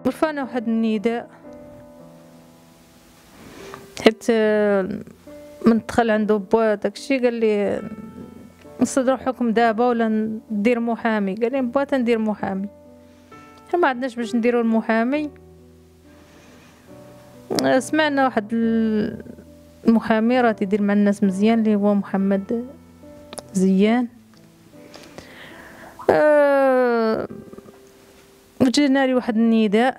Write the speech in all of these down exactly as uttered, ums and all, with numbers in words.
ورفعنا واحد النداء، حيت من دخل عنده با داكشي قال لي نصدروا حكم دابا ولا ندير محامي. قال لي با تندير محامي، حنا ما عندناش باش نديروا المحامي. سمعنا واحد المحامي راه تيدير مع الناس مزيان اللي هو محمد زيان. أه وجينا لي واحد النداء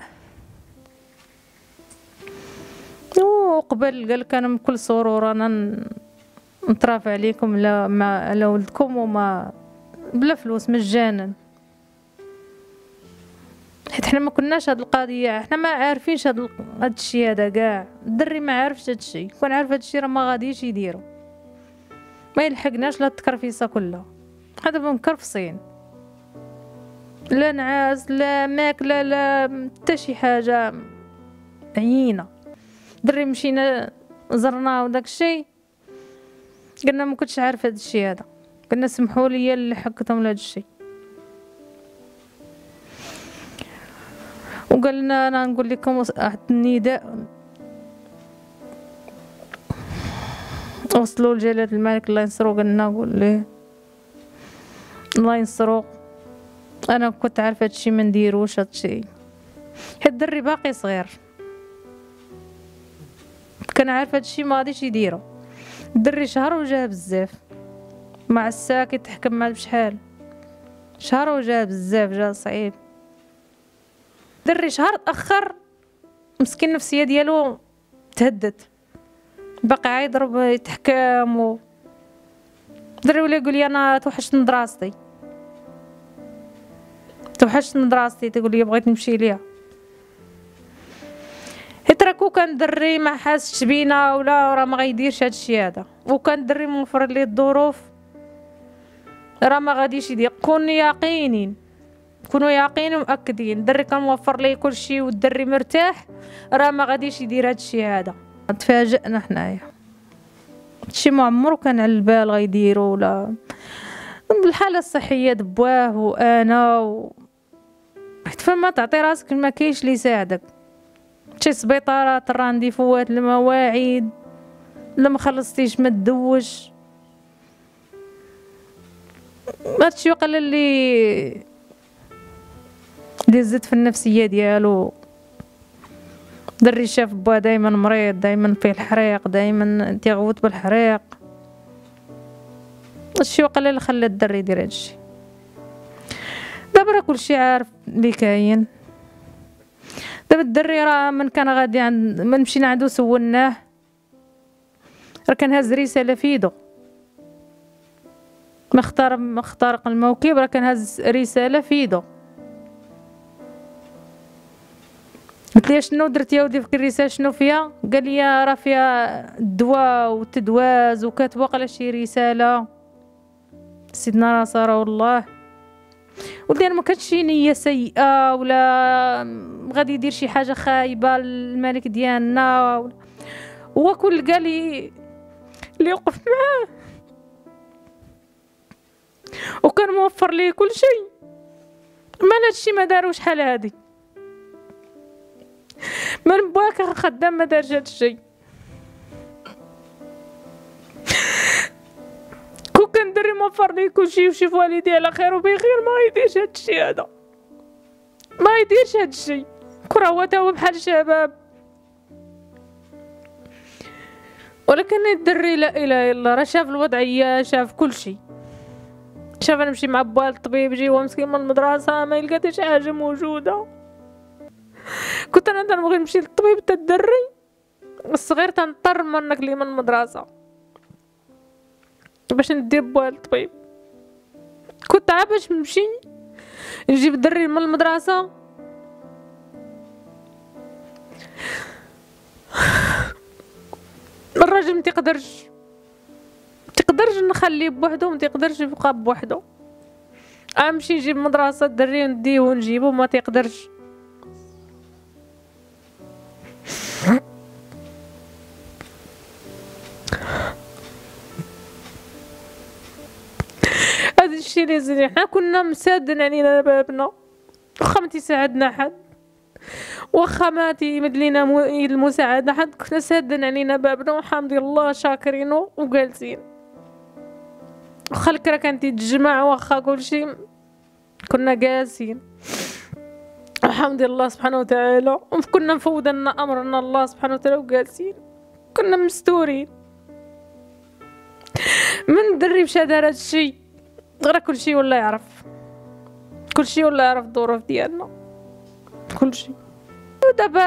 وقبل قال لك انا بكل سرور انا نترافع عليكم لا مع على ولدكم وما بلا فلوس مجانا، حيت حنا ما كناش هاد القضيه، حنا ما عارفينش هاد هاد الشيء هذا كاع. الدري ما عارفش هاد الشيء، كون عارف هاد الشيء راه ما غاديش يديرو، ما يلحقناش لا التكرفيصه كلها. هذا مكرفصين، لا نعاس لا ماكله لا حتى شي حاجه عيينه. دري مشينا زرناه وداك الشيء قلنا ما كنتش عارف هذا الشيء هذا، قلنا سمحوا لي اللي حكتهم لهذا الشيء. وقالنا انا نقول لكم واحد النداء وصلوا لجلالة الملك الله ينصرو. قلنا نقول ليه الله ينصرو، انا كنت عارفه هذا الشيء ما نديروش هذا الشيء، حيت الدري باقي صغير كان عارف هذا الشيء ما غاديش يديرو. الدري شهر وجاه بزاف مع الساكت تحكم مع بشحال شهر وجاه بزاف، جا صعيب. دري شهر تاخر مسكين النفسيه ديالو تهدت، باقي عا يضرب يتحكم و دري ولا يقول لي انا توحشت من دراستي توحشت من دراستي تقول لي بغيت نمشي ليها. حيت راه كون كان دري ما حاسش بينا ولا راه ما غيديرش هذا الشيء هذا، وكان دري موفر ليه الظروف راه ما غاديش يدير. كونوا يقينين كونوا يقينين مؤكدين دري كان موفر ليه كل شيء والدري مرتاح راه ما غاديش يدير هذا الشيء هذا. تفاجئنا حنايا شي ما عمرو كان على البال غيديروا ولا بالحاله الصحيه دبواه وانا و... حيت فما تعطي راسك ما كاينش اللي يساعدك، شي سبيطارات الرانديفوات المواعيد لا ما خلصتيش ما تدوش. هادشي وقال اللي اللي زاد في النفسيه ديالو. دري شاف با دايما مريض، دايما فيه الحريق، دايما تيغوت بالحريق. هادشي وقال اللي خلى الدري يدير هادشي. دابا راه كلشي عارف اللي كاين. دابا الدري راه من كان غادي عند من مشينا عندو سولناه راه كان هاز رساله في يدو، ما اختار ما اخترق الموكب راه كان هاز رساله في يدو. قلت ليه شنو درت يا ودي فيك الرساله شنو فيها؟ قال لي راه فيها الدواء والتدواز وكاتبه على شي رساله سيدنا رسول الله. ولدي انا ما كانتش شي نيه سيئه ولا غادي يدير شي حاجه خايبه للملك ديالنا. هو كل قال لي اللي وقف معاه وكان موفر ليه كل شيء، مال هادشي ما داروش شحال هادي من باك خدام ما دارش هادشي. كون كان دري موفر ليه كل شيء وشوف والدي على خير وبخير ما يديرش هادشي هذا، ما يديرش هادشي. كره هو تا هو بحال الشباب، ولكن الدري لا اله الا الله راه شاف الوضعيه شاف كل شيء. شاف انا نمشي مع با الطبيب يجي هو مسكين من المدرسه ما يلقى حتى شي حاجه موجوده. كنت انا نبغي نمشي للطبيب تا الدري الصغير تنضطر منك لي من المدرسه باش ندير بوها للطبيب. كنت عا باش نمشي نجيب الدري من المدرسه الراجل ما تيقدرش تقدرش نخليه بوحدو ما تيقدرش يبقى بوحدو. امشي نجيب مدرسه الدري ونديه ونجيبو ما تيقدرش. هذا الشيء اللي زين حنا كنا مسادين علينا بابنا واخا ما تيساعدنا حد، واخا ما تيمد لينا المساعده حد كنا سادين علينا بابنا والحمد لله شاكرينو وجالسين. واخا الكرا كانت تتجمع واخا كلشي كنا جالسين الحمد لله سبحانه وتعالى، وكنا مفوضنا امرنا الله سبحانه وتعالى وجالسين كنا مستورين. من دري مشى دار هادشي راه كلشي ولا يعرف، كلشي ولا يعرف الظروف ديالنا كلشي. ودابا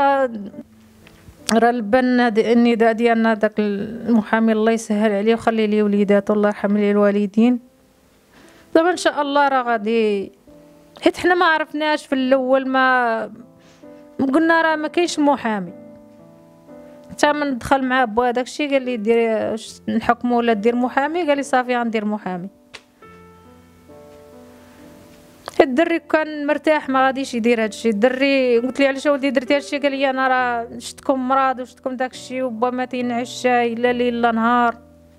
راه البن النداء ديالنا داك المحامي الله يسهل عليه ويخلي لي وليداتو الله يرحم لي الوالدين. دابا ان شاء الله راه غادي، حيت حنا ما عرفناش في الاول، ما قلنا راه ما كاينش محامي. حتى من دخل مع با داكشي قال لي ديري نحكموا ولا دير محامي، قال لي صافي غندير محامي. الدري كان مرتاح ما غاديش يدير هادشي. الدري قلت لي علاش ولدي درتي هادشي، قال لي انا راه شفتكم مرض وشفتكم داكشي وبا ما تينعش الشاي لا ليل لا نهار،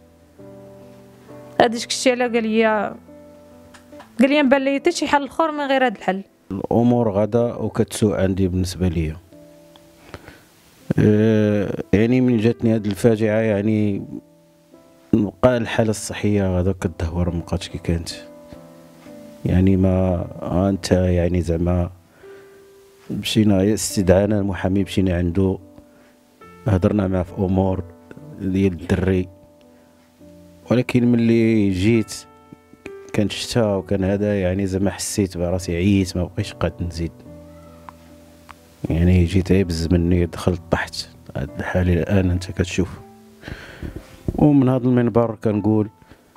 هادشي الشيء على قال لي قال لي بان لي حتى شي حل اخر من غير هاد الحل. الامور غدا وكتسوء عندي بالنسبه ليا. أه يعني من جاتني هاد الفاجعه يعني بقى الحاله الصحيه غدا كتدهور مابقاتش كي كانت. يعني ما انت يعني زعما مشينا استدعانا المحامي، مشينا عنده هضرنا معاه في امور ديال الدري، ولكن ملي جيت كان الشتا وكان هذا يعني زعما حسيت براسي عييت ما بقيتش قادر نزيد. يعني جيت عيبز مني دخلت طحت هاد الحالة الان انت كتشوف. ومن هذا المنبر كنقول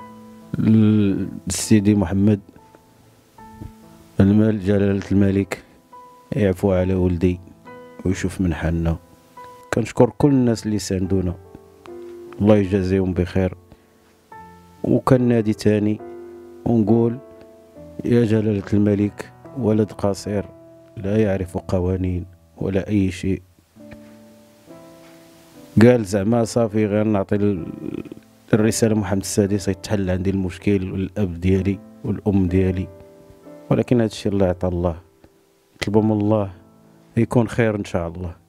للسيدي محمد المال جلالة الملك يعفو على ولدي ويشوف من حالنا. كنشكر كل الناس اللي ساندونا الله يجازيهم بخير. وكنادي تاني ونقول يا جلالة الملك ولد قصير لا يعرف قوانين ولا اي شيء. قال زعما صافي غير نعطي الرسالة محمد السادس يتحل عندي المشكل والاب ديالي والام ديالي، ولكن هادشي الله يعطى الله، نطلبوا من الله يكون خير ان شاء الله.